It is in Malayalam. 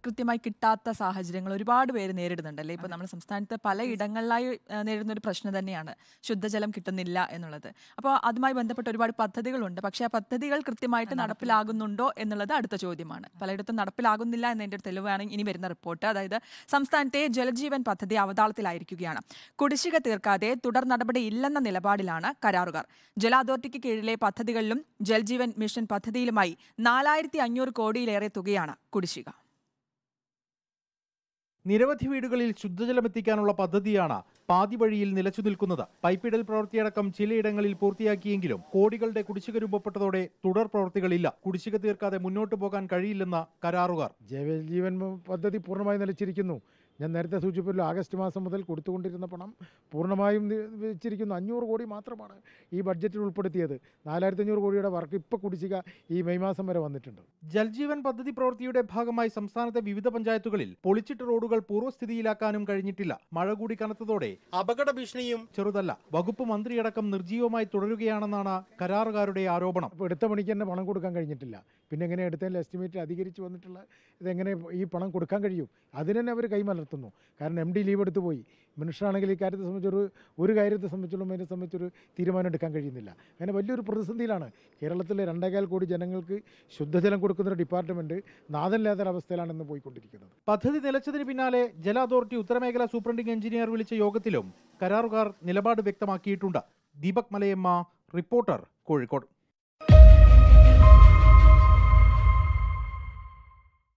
കൃത്യമായി കിട്ടാത്ത സാഹചര്യങ്ങൾ ഒരുപാട് പേര് നേരിടുന്നുണ്ടല്ലേ? ഇപ്പോൾ നമ്മുടെ സംസ്ഥാനത്ത് പലയിടങ്ങളിലായി നേരിടുന്ന ഒരു പ്രശ്നം തന്നെയാണ് ശുദ്ധജലം കിട്ടുന്നില്ല എന്നുള്ളത്. അപ്പോൾ അതുമായി ബന്ധപ്പെട്ട് ഒരുപാട് പദ്ധതികളുണ്ട്. പക്ഷേ ആ പദ്ധതികൾ കൃത്യമായിട്ട് നടപ്പിലാകുന്നുണ്ടോ എന്നുള്ളത് അടുത്ത ചോദ്യമാണ്. പലയിടത്തും നടപ്പിലാകുന്നില്ല എന്നതിൻ്റെ ഒരു തെളിവാണ് ഇനി വരുന്ന റിപ്പോർട്ട്. അതായത് സംസ്ഥാനത്തെ ജലജീവൻ പദ്ധതി അവതാളത്തിലായിരിക്കുകയാണ്. കുടിശ്ശിക തീർക്കാതെ തുടർ നടപടി ഇല്ലെന്ന നിലപാടിലാണ് കരാറുകാർ. ജല അതോറിറ്റിക്ക് കീഴിലെ പദ്ധതികളിലും ജൽജീവൻ മിഷൻ പദ്ധതിയിലുമായി 4500 കോടിയിലേറെ തുകയാണ് കുടിശ്ശിക. നിരവധി വീടുകളിൽ ശുദ്ധജലമെത്തിക്കാനുള്ള പദ്ധതിയാണ് പാതി വഴിയിൽ നിലച്ചു നിൽക്കുന്നത്. പൈപ്പിടൽ പ്രവൃത്തിയടക്കം ചിലയിടങ്ങളിൽ പൂർത്തിയാക്കിയെങ്കിലും കോടികളുടെ കുടിശ്ശിക രൂപപ്പെട്ടതോടെ തുടർ പ്രവൃത്തികളില്ല. കുടിശ്ശിക തീർക്കാതെ മുന്നോട്ട് പോകാൻ കഴിയില്ലെന്ന കരാറുകാർ. ജലജീവൻ പദ്ധതി പൂർണ്ണമായി നിലച്ചിരിക്കുന്നു. ഞാൻ നേരത്തെ സൂചിപ്പിച്ചല്ലോ, ആഗസ്റ്റ് മാസം മുതൽ കൊടുത്തുകൊണ്ടിരുന്ന പണം പൂർണ്ണമായും വെച്ചിരിക്കുന്നു. 500 കോടി മാത്രമാണ് ഈ ബഡ്ജറ്റിൽ ഉൾപ്പെടുത്തിയത്. 4500 കോടിയുടെ വർക്ക് ഇപ്പോൾ കുടിശ്ശിക ഈ മെയ് മാസം വരെ വന്നിട്ടുണ്ട്. ജൽജീവൻ പദ്ധതി പ്രവൃത്തിയുടെ ഭാഗമായി സംസ്ഥാനത്തെ വിവിധ പഞ്ചായത്തുകളിൽ പൊളിച്ചിട്ട റോഡുകൾ പൂർവ്വസ്ഥിതിയിലാക്കാനും കഴിഞ്ഞിട്ടില്ല. മഴ കൂടി കനത്തതോടെ അപകട ഭീഷണിയും ചെറുതല്ല. വകുപ്പ് മന്ത്രിയടക്കം നിർജ്ജീവമായി തുടരുകയാണെന്നാണ് കരാറുകാരുടെ ആരോപണം. അപ്പോൾ എടുത്ത പണിക്ക് തന്നെ പണം കൊടുക്കാൻ കഴിഞ്ഞിട്ടില്ല. പിന്നെ എങ്ങനെ എടുത്തതിൽ എസ്റ്റിമേറ്റ് അധികരിച്ച് വന്നിട്ടുള്ള ഇതെങ്ങനെ ഈ പണം കൊടുക്കാൻ കഴിയും? അതിന് തന്നെ അവർ കൈമലർത്തുന്നു. കാരണം MD ലീവ് എടുത്തു പോയി. മിനിസ്റ്ററാണെങ്കിൽ ഈ കാര്യത്തെ സംബന്ധിച്ചൊരു കാര്യത്തെ സംബന്ധിച്ചുള്ള അതിനെ സംബന്ധിച്ചൊരു തീരുമാനം എടുക്കാൻ കഴിയുന്നില്ല. അങ്ങനെ വലിയൊരു പ്രതിസന്ധിയിലാണ്. കേരളത്തിലെ 2.25 കോടി ജനങ്ങൾക്ക് ശുദ്ധജലം കൊടുക്കുന്ന ഡിപ്പാർട്ട്മെൻറ്റ് നാഥനില്ലാത്തൊരവസ്ഥയിലാണ് ഇന്ന് പോയിക്കൊണ്ടിരിക്കുന്നത്. പദ്ധതി നിലച്ചതിന് പിന്നാലെ ജല അതോറിറ്റി ഉത്തരമേഖല സൂപ്രണ്ടിംഗ് എഞ്ചിനീയർ വിളിച്ച യോഗത്തിലും കരാറുകാർ നിലപാട് വ്യക്തമാക്കിയിട്ടുണ്ട്. ദീപക് മലയമ്മ, റിപ്പോർട്ടർ, കോഴിക്കോട്.